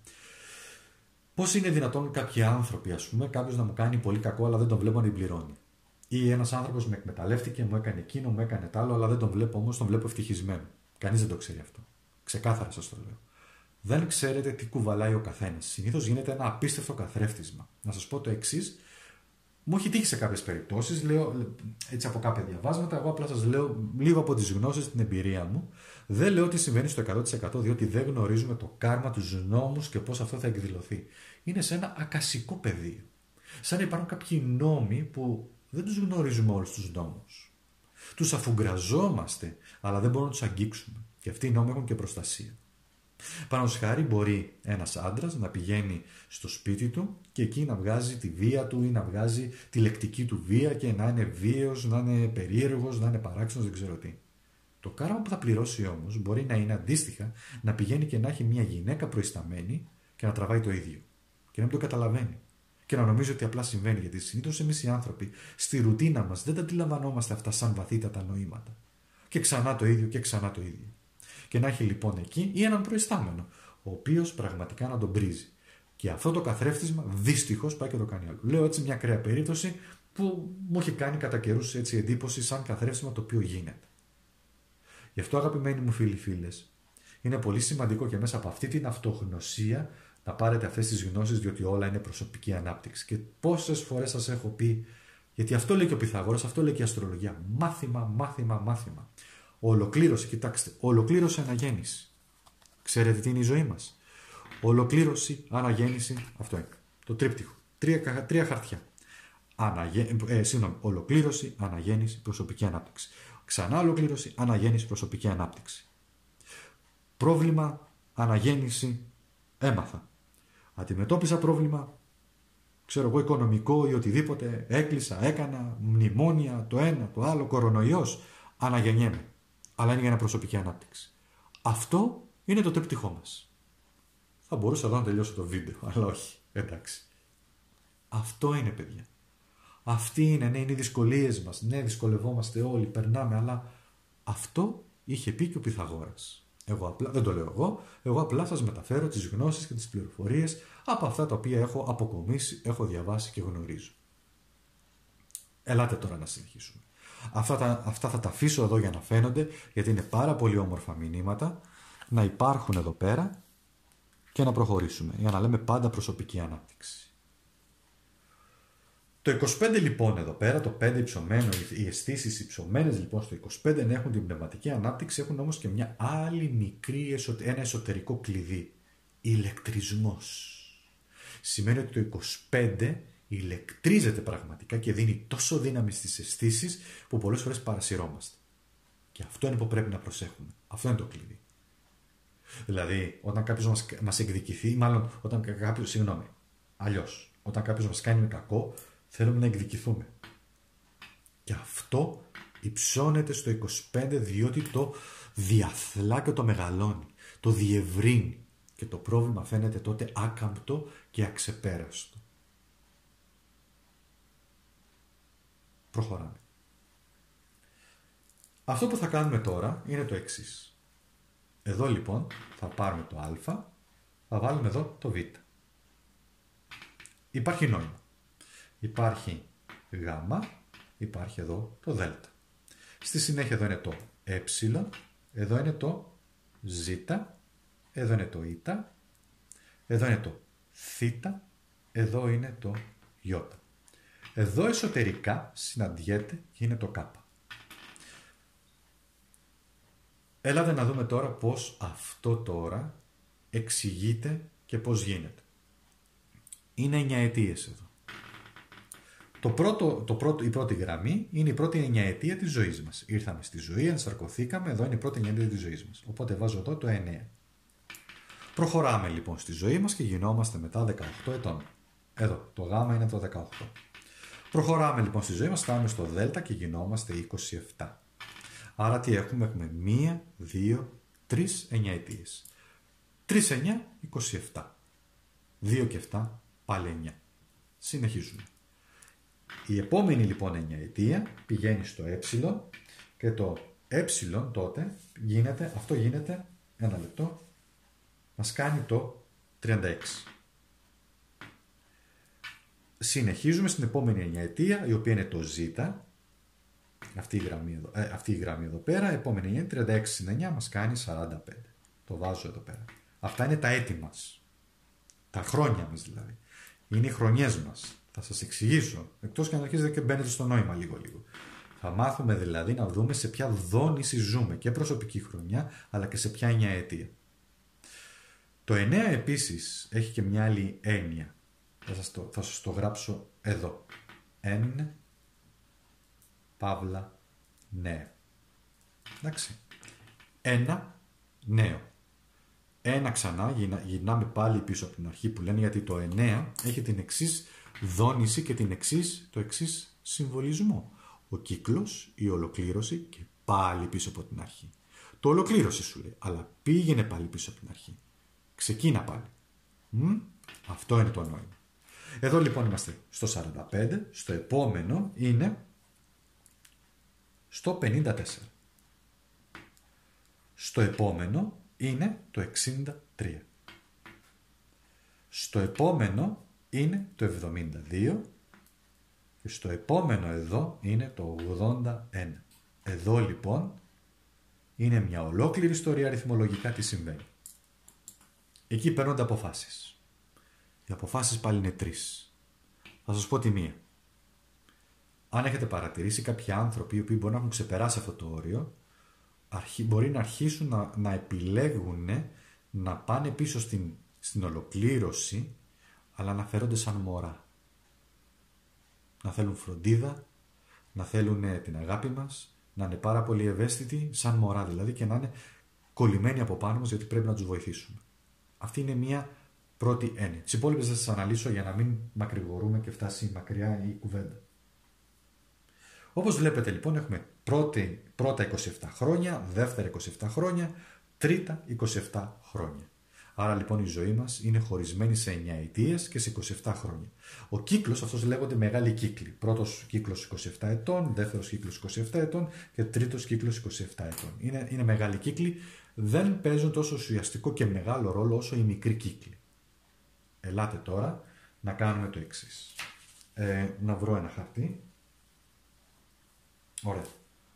Πώς είναι δυνατόν κάποιοι άνθρωποι, ας πούμε, κάποιος να μου κάνει πολύ κακό, αλλά δεν τον βλέπω να την πληρώνει. Ή ένας άνθρωπος με εκμεταλλεύτηκε, μου έκανε εκείνο, μου έκανε τ' άλλο, αλλά δεν τον βλέπω όμως, τον βλέπω ευτυχισμένο. Κανείς δεν το ξέρει αυτό. Ξεκάθαρα σας το λέω. Δεν ξέρετε τι κουβαλάει ο καθένας. Συνήθως γίνεται ένα απίστευτο καθρέφτισμα. Να σας πω το εξής. Μου έχει τύχει σε κάποιες περιπτώσεις, λέω έτσι από κάποια διαβάσματα, εγώ απλά σας λέω λίγο από τις γνώσεις, την εμπειρία μου. Δεν λέω ότι συμβαίνει στο 100% διότι δεν γνωρίζουμε το κάρμα, τους νόμους και πώς αυτό θα εκδηλωθεί. Είναι σε ένα ακασικό πεδίο. Σαν να υπάρχουν κάποιοι νόμοι που δεν τους γνωρίζουμε όλους τους νόμους. Τους αφουγκραζόμαστε, αλλά δεν μπορούμε να τους αγγίξουμε. Και αυτοί οι νόμοι έχουν και προστασία. Πάνω στη χάρη μπορεί ένας άντρας να πηγαίνει στο σπίτι του και εκεί να βγάζει τη βία του ή να βγάζει τη λεκτική του βία και να είναι βίαιος, να είναι περίεργος, να είναι παράξενος, δεν ξέρω τι. Το κάρμα που θα πληρώσει όμως μπορεί να είναι αντίστοιχα να πηγαίνει και να έχει μια γυναίκα προϊσταμένη και να τραβάει το ίδιο. Και να μην το καταλαβαίνει. Και να νομίζει ότι απλά συμβαίνει. Γιατί συνήθως εμείς οι άνθρωποι στη ρουτίνα μας δεν τα αντιλαμβανόμαστε αυτά σαν βαθύτατα νοήματα. Και ξανά το ίδιο και ξανά το ίδιο. Και να έχει λοιπόν εκεί ή έναν προϊστάμενο, ο οποίος πραγματικά να τον πρίζει. Και αυτό το καθρέφτισμα δυστυχώς πάει και το κάνει άλλο. Λέω έτσι μια ακραία περίπτωση που μου έχει κάνει κατά καιρούς έτσι εντύπωση σαν καθρέφτισμα το οποίο γίνεται. Γι' αυτό αγαπημένοι μου φίλοι-φίλες, είναι πολύ σημαντικό και μέσα από αυτή την αυτογνωσία να πάρετε αυτές τις γνώσεις, διότι όλα είναι προσωπική ανάπτυξη. Και πόσες φορές σας έχω πει, γιατί αυτό λέει και ο Πυθαγόρας, αυτό λέει και η αστρολογία. Μάθημα, μάθημα, μάθημα. Ολοκλήρωση, κοιτάξτε, ολοκλήρωση, αναγέννηση. Ξέρετε τι είναι η ζωή μας? Ολοκλήρωση, αναγέννηση, αυτό είναι. Το τρίπτυχο. Τρία χαρτιά. Ολοκλήρωση, αναγέννηση, προσωπική ανάπτυξη. Ξανά ολοκλήρωση, αναγέννηση, προσωπική ανάπτυξη. Πρόβλημα, αναγέννηση, έμαθα. Αντιμετώπισα πρόβλημα, ξέρω εγώ, οικονομικό ή οτιδήποτε, έκλεισα, έκανα, μνημόνια, το ένα, το άλλο, κορονοϊός, αναγεννιέμαι. Αλλά είναι για ένα προσωπική ανάπτυξη. Αυτό είναι το τρίπτυχό μας. Θα μπορούσα εδώ να τελειώσω το βίντεο, αλλά όχι, εντάξει. Αυτό είναι, παιδιά. Αυτή είναι, ναι, είναι οι δυσκολίες μας. Ναι, δυσκολευόμαστε όλοι, περνάμε, αλλά αυτό είχε πει και ο Πυθαγόρας. Δεν το λέω εγώ απλά σας μεταφέρω τις γνώσεις και τις πληροφορίες από αυτά τα οποία έχω αποκομίσει, έχω διαβάσει και γνωρίζω. Ελάτε τώρα να συνεχίσουμε. Αυτά θα τα αφήσω εδώ για να φαίνονται, γιατί είναι πάρα πολύ όμορφα μηνύματα, να υπάρχουν εδώ πέρα και να προχωρήσουμε, για να λέμε πάντα προσωπική ανάπτυξη. Το 25 λοιπόν εδώ πέρα, το 5 υψωμένο, οι αισθήσεις υψωμένες λοιπόν στο 25 έχουν την πνευματική ανάπτυξη, έχουν όμως και μια άλλη μικρή, ένα εσωτερικό κλειδί. ηλεκτρισμός. Σημαίνει ότι το 25 ηλεκτρίζεται πραγματικά και δίνει τόσο δύναμη στις αισθήσεις που πολλές φορές παρασυρώμαστε. Και αυτό είναι που πρέπει να προσέχουμε. Αυτό είναι το κλειδί. Δηλαδή, όταν κάποιος μας εκδικηθεί, μάλλον όταν κάποιος, αλλιώς, όταν κάποιος μας κάνει κακό, θέλουμε να εκδικηθούμε. Και αυτό υψώνεται στο 25 διότι το διαθλά και το μεγαλώνει, το διευρύνει και το πρόβλημα φαίνεται τότε άκαμπτο και αξεπέραστο. Προχωράμε. Αυτό που θα κάνουμε τώρα είναι το εξής. Εδώ λοιπόν θα πάρουμε το α, θα βάλουμε εδώ το β. Υπάρχει νόημα. Υπάρχει γ, υπάρχει εδώ το δ. Στη συνέχεια εδώ είναι το ε, εδώ είναι το ζ, εδώ είναι το η, εδώ είναι το θ, εδώ είναι το ι. Εδώ εσωτερικά συναντιέται και είναι το κ. Έλατε να δούμε τώρα πώς αυτό τώρα εξηγείται και πώς γίνεται. Είναι 9 αιτίες εδώ. Η πρώτη γραμμή είναι η πρώτη 9 αιτία της ζωής μας. Ήρθαμε στη ζωή, ενσαρκωθήκαμε, εδώ είναι η πρώτη 9 αιτία της ζωής μας. Οπότε βάζω εδώ το 9. Προχωράμε λοιπόν στη ζωή μας και γινόμαστε μετά 18 ετών. Εδώ, το γ είναι το 18. Προχωράμε λοιπόν στη ζωή μας, φτάνουμε στο δ και γινόμαστε 27. Άρα τι έχουμε, έχουμε 1, 2, 3, 9 αιτίες. 3, 9, 27. 2 και 7, πάλι 9. Συνεχίζουμε. Η επόμενη λοιπόν 9 αιτία πηγαίνει στο ε και το ε τότε γίνεται, αυτό γίνεται, ένα λεπτό, μας κάνει το 36. Συνεχίζουμε στην επόμενη 9 αιτία, η οποία είναι το ζ, αυτή η γραμμή εδώ πέρα, επόμενη είναι 36 συν 9 μας κάνει 45. Το βάζω εδώ πέρα. Αυτά είναι τα έτη μας. Τα χρόνια μας δηλαδή. Είναι οι χρονιές μας. Θα σας εξηγήσω. Εκτός και αν αρχίζετε και μπαίνετε στο νόημα λίγο-λίγο. Θα μάθουμε δηλαδή να δούμε σε ποια δόνηση ζούμε και προσωπική χρονιά, αλλά και σε ποια 9 αιτία. Το 9 επίσης έχει και μια άλλη έννοια. Θα σας το γράψω εδώ. Εν παύλα νέο. Εντάξει. Ένα νέο. Ένα ξανά, γυρνάμε πάλι πίσω από την αρχή που λένε, γιατί το 9 έχει την εξής δόνηση και το εξής συμβολισμό. Ο κύκλος, η ολοκλήρωση και πάλι πίσω από την αρχή. Το ολοκλήρωση σου λέει, αλλά πήγαινε πάλι πίσω από την αρχή. Ξεκίνα πάλι. Αυτό είναι το νόημα. Εδώ λοιπόν είμαστε στο 45, στο επόμενο είναι στο 54. Στο επόμενο είναι το 63. Στο επόμενο είναι το 72 και στο επόμενο εδώ είναι το 81. Εδώ λοιπόν είναι μια ολόκληρη ιστορία αριθμολογικά τι συμβαίνει. Εκεί παίρνονται αποφάσεις. Οι αποφάσεις πάλι είναι 3. Θα σας πω τη μία. Αν έχετε παρατηρήσει κάποιοι άνθρωποι οι οποίοι μπορεί να έχουν ξεπεράσει αυτό το όριο, μπορεί να αρχίσουν να επιλέγουν να πάνε πίσω στην ολοκλήρωση, αλλά να φέρονται σαν μωρά. Να θέλουν φροντίδα, να θέλουν την αγάπη μας, να είναι πάρα πολύ ευαίσθητοι, σαν μωρά δηλαδή, και να είναι κολλημένοι από πάνω μας γιατί πρέπει να τους βοηθήσουμε. Αυτή είναι μία πρώτη έννοια. Τις υπόλοιπες θα σας αναλύσω για να μην μακρηγορούμε και φτάσει μακριά η κουβέντα. Όπως βλέπετε λοιπόν έχουμε πρώτα 27 χρόνια, δεύτερα 27 χρόνια, τρίτα 27 χρόνια. Άρα λοιπόν η ζωή μας είναι χωρισμένη σε 9 αιτίες και σε 27 χρόνια. Ο κύκλος αυτός λέγονται μεγάλοι κύκλοι. Πρώτος κύκλος 27 ετών, δεύτερος κύκλος 27 ετών και τρίτος κύκλος 27 ετών. Είναι μεγάλοι κύκλοι, δεν παίζουν τόσο ουσιαστικό και μεγάλο ρόλο όσο οι μικροί κύκλοι. Ελάτε τώρα να κάνουμε το εξής. Να βρω ένα χαρτί. Ωραία.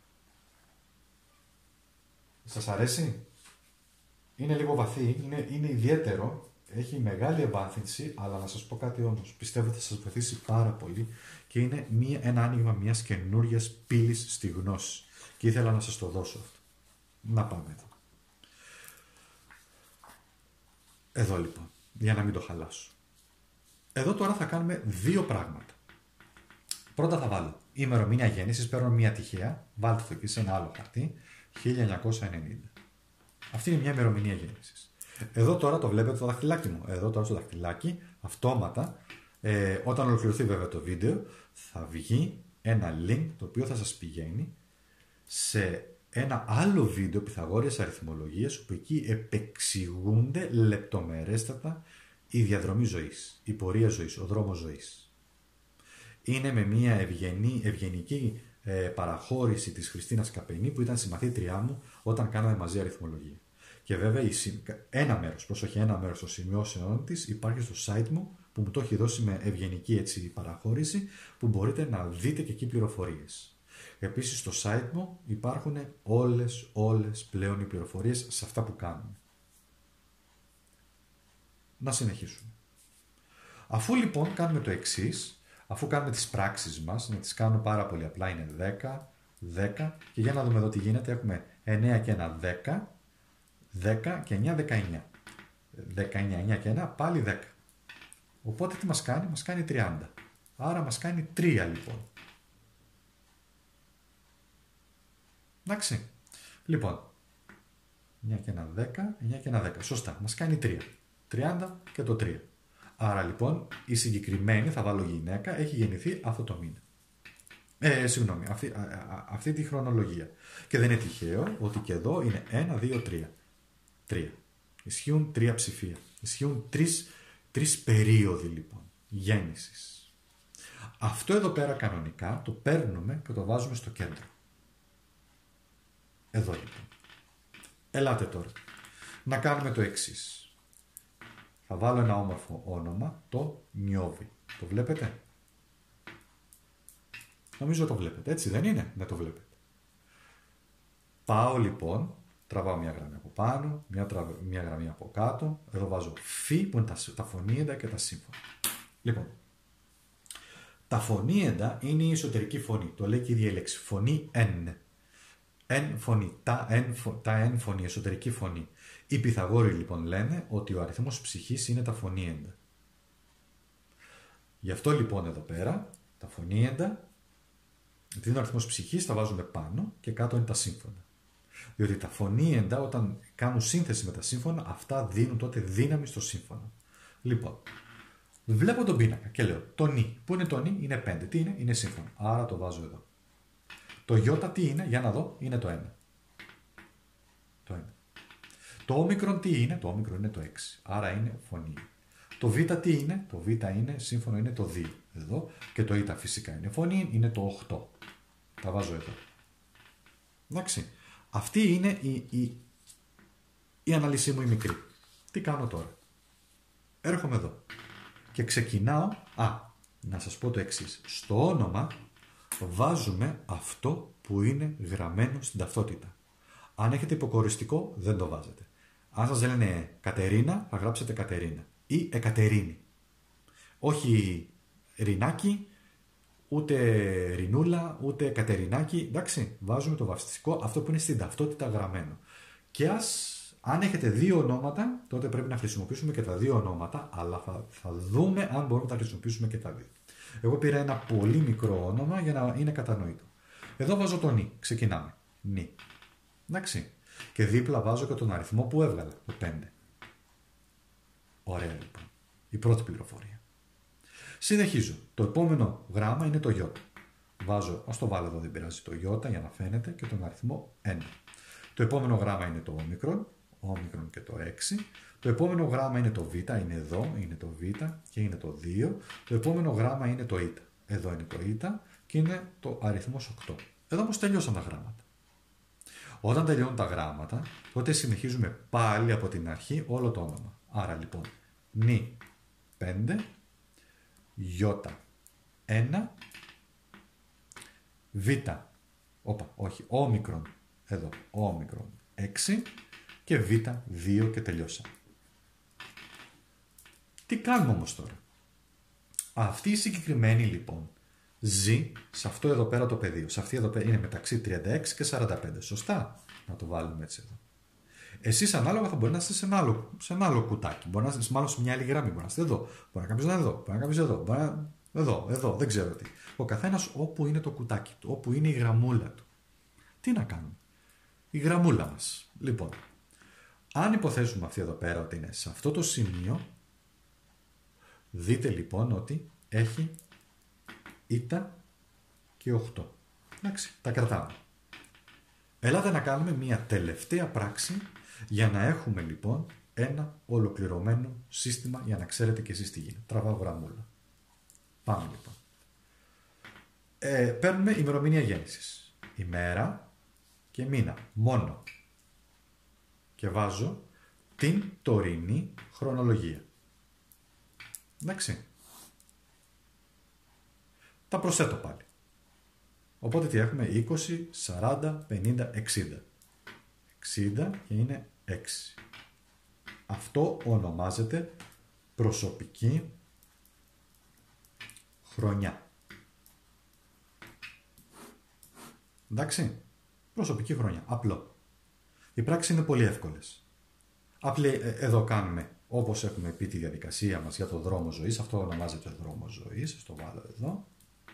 Σας αρέσει? Είναι λίγο βαθύ, είναι ιδιαίτερο, έχει μεγάλη ευάθυνση, αλλά να σας πω κάτι όμως. Πιστεύω ότι θα σας βοηθήσει πάρα πολύ και είναι ένα άνοιγμα μιας καινούριας πύλης στη γνώση. Και ήθελα να σας το δώσω αυτό. Να πάμε εδώ. Εδώ λοιπόν, για να μην το χαλάσω. Εδώ τώρα θα κάνουμε δύο πράγματα. Πρώτα θα βάλω ημερομηνία γέννησης, παίρνω μία τυχαία, βάλτε το εκεί σε ένα άλλο χαρτί, 1990. Αυτή είναι μια ημερομηνία γέννησης. Εδώ τώρα το βλέπετε το δαχτυλάκι μου. Εδώ τώρα στο δαχτυλάκι, αυτόματα, όταν ολοκληρωθεί βέβαια το βίντεο, θα βγει ένα link το οποίο θα σας πηγαίνει σε ένα άλλο βίντεο Πυθαγόριας αριθμολογίας, όπου εκεί επεξηγούνται λεπτομερέστατα η διαδρομή ζωής, η πορεία ζωής, ο δρόμος ζωής. Είναι με μια ευγενική παραχώρηση της Χριστίνας Καπενή, που ήταν συμμαθήτριά μου όταν κάναμε μαζί αριθμολογία. Και βέβαια ένα μέρος των σημειώσεων της υπάρχει στο site μου, που μου το έχει δώσει με ευγενική έτσι παραχώρηση, που μπορείτε να δείτε και εκεί πληροφορίες. Επίσης στο site μου υπάρχουν όλες πλέον οι πληροφορίες σε αυτά που κάνουμε. Να συνεχίσουμε. Αφού λοιπόν κάνουμε το εξής, αφού κάνουμε τις πράξεις μας, να τις κάνω πάρα πολύ απλά, είναι 10, και για να δούμε εδώ τι γίνεται, έχουμε 9 και 1, 10, 10 και 9, 19. 19, 9 και 1, πάλι 10. Οπότε τι μας κάνει 30. Άρα μας κάνει 3 λοιπόν. Εντάξει. Λοιπόν, 9 και 1, 10, 9 και 1, 10. Σωστά, μας κάνει 3. 30 και το 3. Άρα λοιπόν η συγκεκριμένη, θα βάλω γυναίκα, έχει γεννηθεί αυτό το μήνα. Αυτή τη χρονολογία. Και δεν είναι τυχαίο ότι και εδώ είναι 1, 2, 3. 3. Ισχύουν 3 ψηφία. Ισχύουν 3 περίοδοι λοιπόν γέννησης. Αυτό εδώ πέρα κανονικά το παίρνουμε και το βάζουμε στο κέντρο. Εδώ λοιπόν. Ελάτε τώρα. Να κάνουμε το εξής. Θα βάλω ένα όμορφο όνομα, το Νιώβι. Το βλέπετε? Νομίζω το βλέπετε, έτσι δεν είναι? Ναι, το βλέπετε. Πάω λοιπόν, τραβάω μια γραμμή από πάνω, μια γραμμή από κάτω. Εδώ βάζω φι, που είναι τα φωνήεντα και τα σύμφωνα. Λοιπόν, τα φωνήεντα είναι η εσωτερική φωνή. Το λέει και η ίδια η λέξη. Φωνή εν. Εν φωνή. Τα εν φωνή, εσωτερική φωνή. Οι Πυθαγόροι λοιπόν λένε ότι ο αριθμός ψυχής είναι τα φωνήεντα. Γι' αυτό λοιπόν εδώ πέρα, τα φωνήεντα, επειδή είναι ο αριθμός ψυχής, τα βάζουμε πάνω και κάτω είναι τα σύμφωνα. Διότι τα φωνήεντα, όταν κάνουν σύνθεση με τα σύμφωνα, αυτά δίνουν τότε δύναμη στο σύμφωνο. Λοιπόν, βλέπω τον πίνακα και λέω το νι. Πού είναι το νι? Είναι 5. Τι είναι? Είναι σύμφωνο. Άρα το βάζω εδώ. Το γιώτα τι είναι? Για να δω. Είναι το 1. Το 1. Το όμικρον τι είναι? Το όμικρον είναι το 6. Άρα είναι φωνή. Το β τι είναι? Το β είναι, σύμφωνο είναι το 2. Εδώ. Και το η φυσικά είναι φωνή, είναι το 8. Τα βάζω εδώ. Εντάξει. Αυτή είναι η ανάλυση μου η μικρή. Τι κάνω τώρα? Έρχομαι εδώ. Και ξεκινάω. Να σας πω το εξής. Στο όνομα βάζουμε αυτό που είναι γραμμένο στην ταυτότητα. Αν έχετε υποκοριστικό, δεν το βάζετε. Αν σας λένε Κατερίνα, θα γράψετε Κατερίνα. Ή Εκατερίνη. Όχι Ρινάκι, ούτε Ρινούλα, ούτε Κατερινάκι. Εντάξει, βάζουμε το βαφτιστικό, αυτό που είναι στην ταυτότητα γραμμένο. Και αν έχετε 2 ονόματα, τότε πρέπει να χρησιμοποιήσουμε και τα 2 ονόματα, αλλά θα δούμε αν μπορούμε να τα χρησιμοποιήσουμε και τα 2. Εγώ πήρα ένα πολύ μικρό όνομα για να είναι κατανοητό. Εδώ βάζω το νι. Ξεκινάμε. Νι. Εντάξει. Και δίπλα βάζω και τον αριθμό που έβγαλα. Το 5. Ωραία λοιπόν. Η πρώτη πληροφορία. Συνεχίζω. Το επόμενο γράμμα είναι το ι. Βάζω, ας το βάλω εδώ, δεν πειράζει, το ι για να φαίνεται, και τον αριθμό 1. Το επόμενο γράμμα είναι το όμικρον και το 6. Το επόμενο γράμμα είναι το β, είναι εδώ, είναι το β και είναι το 2. Το επόμενο γράμμα είναι το η. Εδώ είναι το η και είναι το αριθμός 8. Εδώ όμως τελειώσαν τα γράμματα. Όταν τελειώνουν τα γράμματα, τότε συνεχίζουμε πάλι από την αρχή όλο το όνομα. Άρα λοιπόν, νι 5, ι 1, β, όμικρον, εδώ, όμικρον 6 και β 2 και τελειώσαμε. Τι κάνουμε όμως τώρα? Αυτή η συγκεκριμένη λοιπόν ζει σε αυτό εδώ πέρα το πεδίο. Σε αυτή εδώ πέρα είναι μεταξύ 36 και 45. Σωστά? Να το βάλουμε έτσι εδώ. Εσείς ανάλογα θα μπορεί να είστε σε ένα άλλο κουτάκι. Μπορεί να είστε μάλλον σε μια άλλη γραμμή. Μπορεί να είστε εδώ. Μπορεί να κάποιος να είναι εδώ. Μπορεί να κάποιος εδώ. Μπορεί να... Εδώ, δεν ξέρω τι. Ο καθένας όπου είναι το κουτάκι του, όπου είναι η γραμμούλα του. Τι να κάνουμε. Η γραμμούλα μας. Λοιπόν, αν υποθέσουμε αυτή εδώ πέρα ότι είναι σε αυτό το σημείο, δείτε λοιπόν ότι έχει ήτα και 8. Εντάξει, τα κρατάμε. Ελάτε να κάνουμε μια τελευταία πράξη για να έχουμε λοιπόν ένα ολοκληρωμένο σύστημα για να ξέρετε και εσείς τι γίνεται. Τραβάω γραμμούλα. Πάμε λοιπόν. Παίρνουμε ημερομηνία γέννησης. Ημέρα και μήνα. Μόνο. Και βάζω την τωρινή χρονολογία. Εντάξει. Τα προσθέτω πάλι. Οπότε τι έχουμε 20, 40, 50, 60. 60 και είναι 6. Αυτό ονομάζεται προσωπική χρονιά. Εντάξει. Προσωπική χρονιά. Απλό. Οι πράξεις είναι πολύ εύκολες. Απλή εδώ κάνουμε όπως έχουμε πει τη διαδικασία μας για το δρόμο ζωής. Αυτό ονομάζεται δρόμο ζωής. Στο βάλω εδώ.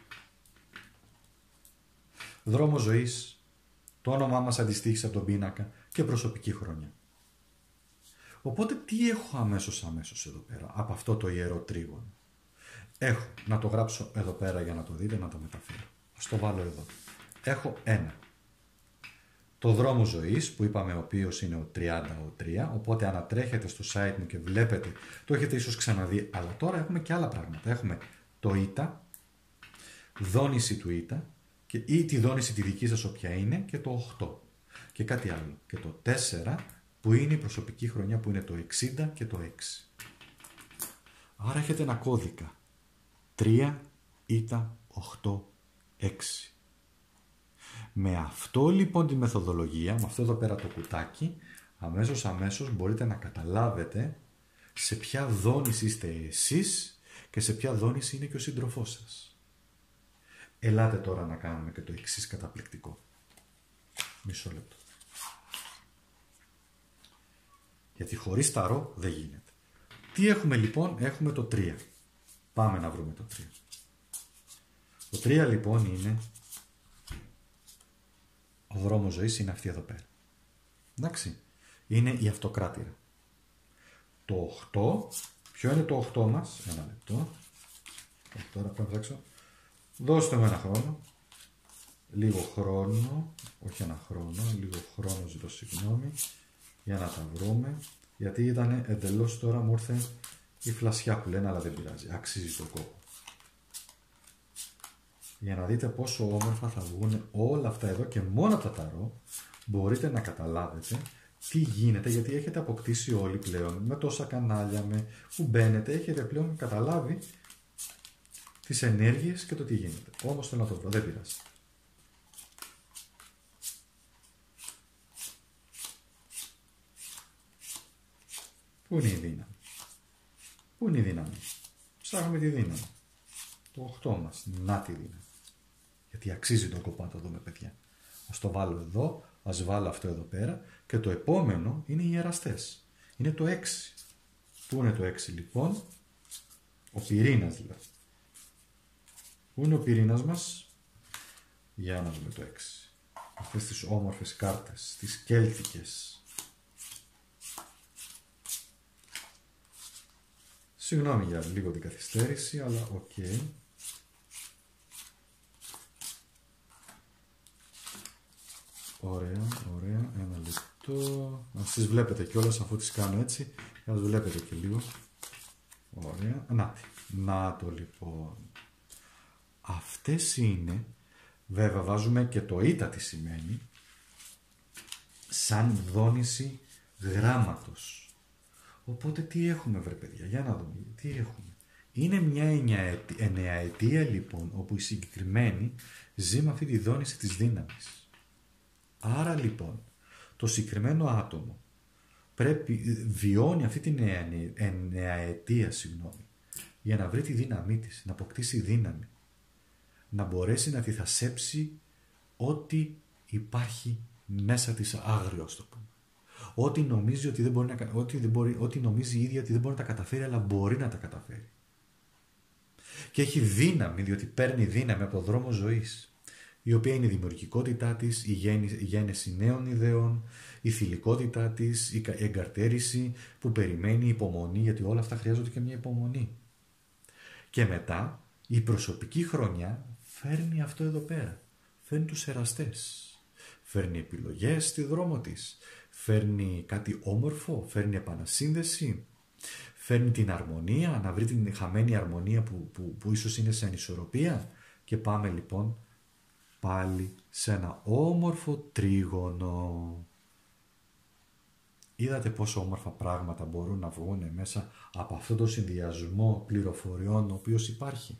Δρόμο ζωής, το όνομά μας αντιστοίχησε από τον πίνακα και προσωπική χρονιά. Οπότε τι έχω αμέσως εδώ πέρα από αυτό το ιερό τρίγωνο. Έχω, να το γράψω εδώ πέρα για να το δείτε, να το μεταφέρω. Ας το βάλω εδώ. Έχω 1. Το δρόμο ζωής που είπαμε ο οποίος είναι ο 30-3, οπότε ανατρέχετε στο site μου και βλέπετε, το έχετε ίσως ξαναδεί, αλλά τώρα έχουμε και άλλα πράγματα. Έχουμε το ήτα, δόνηση του ήτα, ή τη δόνηση τη δική σας όποια είναι και το 8 και κάτι άλλο και το 4 που είναι η προσωπική χρονιά που είναι το 60 και το 6. Άρα έχετε ένα κώδικα 3 ήτα 8 6. Με αυτό λοιπόν τη μεθοδολογία, με αυτό εδώ πέρα το κουτάκι, αμέσως μπορείτε να καταλάβετε σε ποια δόνηση είστε εσείς και σε ποια δόνηση είναι και ο σύντροφός σας. Ελάτε τώρα να κάνουμε και το εξής καταπληκτικό. Μισό λεπτό. Γιατί χωρίς ταρό δεν γίνεται. Τι έχουμε λοιπόν, έχουμε το 3. Πάμε να βρούμε το 3. Το 3 λοιπόν είναι, ο δρόμος ζωής είναι αυτή εδώ πέρα. Εντάξει, είναι η αυτοκράτηρα. Το 8, ποιο είναι το 8 μας, ένα λεπτό. Τώρα πρέπει να ψάξω. Δώστε μου ένα χρόνο, λίγο χρόνο, όχι ένα χρόνο, λίγο χρόνο ζητώ συγγνώμη, για να τα βρούμε, γιατί ήταν εντελώς τώρα μου ήρθε η φλασιά που λένε, αλλά δεν πειράζει, αξίζει το κόπο. Για να δείτε πόσο όμορφα θα βγουν όλα αυτά εδώ και μόνο από τα ταρό μπορείτε να καταλάβετε τι γίνεται, γιατί έχετε αποκτήσει όλοι πλέον με τόσα κανάλια που μπαίνετε, έχετε πλέον καταλάβει τις ενέργειες και το τι γίνεται. Όμως θέλω να το βρω, δεν πειράζει. Πού είναι η δύναμη. Πού είναι η δύναμη. Ψάχνουμε τη δύναμη. Το 8 μας. Να τη δύναμη. Γιατί αξίζει τον κόπο να το δούμε, παιδιά. Ας το βάλω εδώ, ας βάλω αυτό εδώ πέρα και το επόμενο είναι οι ιεραστές. Είναι το 6. Πού είναι το 6 λοιπόν. Ο πυρήνας δηλαδή. Πού είναι ο πυρήνας μας. Για να δούμε το 6. Αυτές τις όμορφες κάρτες, τις κέλτικες. Συγγνώμη για λίγο την καθυστέρηση, αλλά οκ. Ωραία, ωραία, ένα λεπτό. Να τις βλέπετε κιόλας αφού τις κάνω έτσι. Για να τις βλέπετε και λίγο. Ωραία, να το λοιπόν. Αυτές είναι, βέβαια βάζουμε και το ήτα τι σημαίνει, σαν δόνηση γράμματος. Οπότε τι έχουμε βρε παιδιά, για να δούμε, τι έχουμε. Είναι μια εννεαετία λοιπόν, όπου η συγκεκριμένη ζει με αυτή τη δόνηση της δύναμης. Άρα λοιπόν, το συγκεκριμένο άτομο βιώνει αυτή την εννεαετία, για να βρει τη δύναμή της, να αποκτήσει δύναμη. Να μπορέσει να θυσασέψει ό,τι υπάρχει μέσα της άγριο, το πούμε. Ό,τι νομίζει, ό,τι νομίζει η ίδια ότι δεν μπορεί να τα καταφέρει, αλλά μπορεί να τα καταφέρει. Και έχει δύναμη, διότι παίρνει δύναμη από δρόμο ζωής, η οποία είναι η δημιουργικότητά της, η γέννηση νέων ιδεών, η θηλυκότητά της, η εγκαρτέρηση που περιμένει, η υπομονή, γιατί όλα αυτά χρειάζονται και μια υπομονή. Και μετά η προσωπική χρονιά φέρνει αυτό εδώ πέρα. Φέρνει τους εραστές. Φέρνει επιλογές στη δρόμο της. Φέρνει κάτι όμορφο. Φέρνει επανασύνδεση. Φέρνει την αρμονία. Να βρει την χαμένη αρμονία που ίσως είναι σε ανισορροπία. Και πάμε λοιπόν πάλι σε ένα όμορφο τρίγωνο. Είδατε πόσο όμορφα πράγματα μπορούν να βγουν μέσα από αυτό το συνδυασμό πληροφοριών ο οποίος υπάρχει.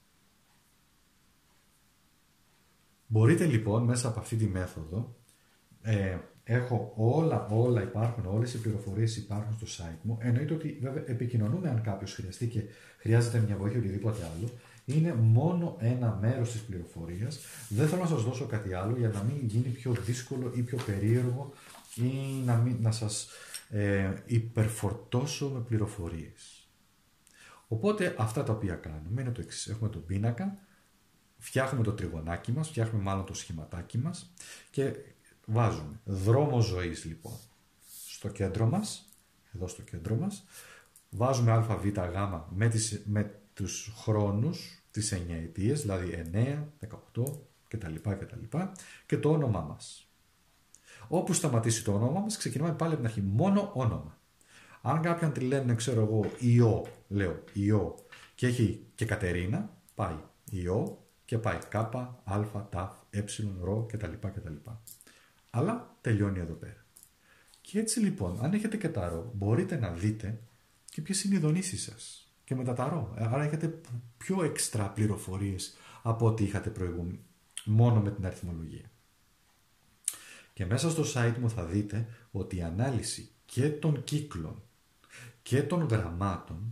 Μπορείτε λοιπόν μέσα από αυτή τη μέθοδο, έχω όλα υπάρχουν, όλες οι πληροφορίες υπάρχουν στο site μου. Εννοείται ότι βέβαια επικοινωνούμε αν κάποιος χρειαστεί και χρειάζεται μια βοήθεια ή οτιδήποτε άλλο. Είναι μόνο ένα μέρος της πληροφορίας. Δεν θέλω να σας δώσω κάτι άλλο για να μην γίνει πιο δύσκολο ή πιο περίεργο ή να σας υπερφορτώσω με πληροφορίες. Οπότε αυτά τα οποία κάνουμε είναι το εξής. Έχουμε τον πίνακα, φτιάχνουμε το τριγωνάκι μας, φτιάχνουμε μάλλον το σχηματάκι μας και βάζουμε δρόμο ζωής λοιπόν στο κέντρο μας, εδώ στο κέντρο μας, βάζουμε α, β, γ με τους χρόνους, τις 9 ετίες, δηλαδή 9, 18 κτλ. Και το όνομά μας. Όπου σταματήσει το όνομα μας, ξεκινάμε πάλι από την αρχή. Μόνο όνομα. Αν κάποιον τη λένε, ξέρω εγώ, Ιω, λέω Ιω, και έχει και Κατερίνα, πάει Ιω και πάει Κάπα, Α, Τ, Ε, Ρο κτλ. Αλλά τελειώνει εδώ πέρα. Και έτσι λοιπόν, αν έχετε και ταρό, μπορείτε να δείτε και ποιες είναι οι δονήσεις σας. Και με τα ταρό. Άρα έχετε πιο εξτρά πληροφορίες από ό,τι είχατε προηγούμενο, μόνο με την αριθμολογία. Και μέσα στο site μου θα δείτε ότι η ανάλυση και των κύκλων και των γραμμάτων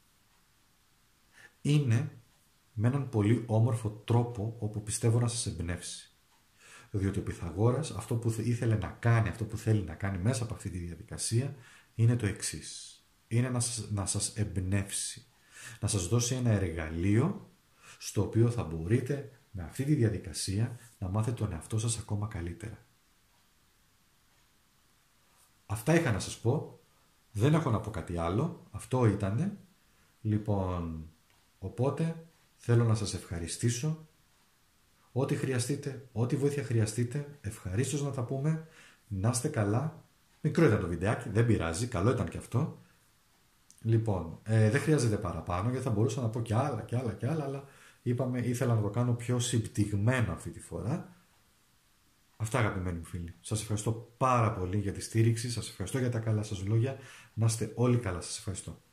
είναι με έναν πολύ όμορφο τρόπο όπου πιστεύω να σας εμπνεύσει. Διότι ο Πυθαγόρας αυτό που ήθελε να κάνει, αυτό που θέλει να κάνει μέσα από αυτή τη διαδικασία είναι το εξής. Είναι να σας εμπνεύσει, να σας δώσει ένα εργαλείο στο οποίο θα μπορείτε με αυτή τη διαδικασία να μάθετε τον εαυτό σας ακόμα καλύτερα. Αυτά είχα να σας πω. Δεν έχω να πω κάτι άλλο. Αυτό ήτανε. Λοιπόν, οπότε θέλω να σας ευχαριστήσω. Ό,τι χρειαστείτε, ό,τι βοήθεια χρειαστείτε, ευχαρίστως να τα πούμε. Να είστε καλά. Μικρό ήταν το βιντεάκι, δεν πειράζει. Καλό ήταν και αυτό. Λοιπόν, δεν χρειάζεται παραπάνω γιατί θα μπορούσα να πω και άλλα, αλλά ήθελα να το κάνω πιο συμπτυγμένο αυτή τη φορά. Αυτά αγαπημένοι μου φίλοι. Σας ευχαριστώ πάρα πολύ για τη στήριξη, σας ευχαριστώ για τα καλά σας λόγια. Να είστε όλοι καλά, σας ευχαριστώ.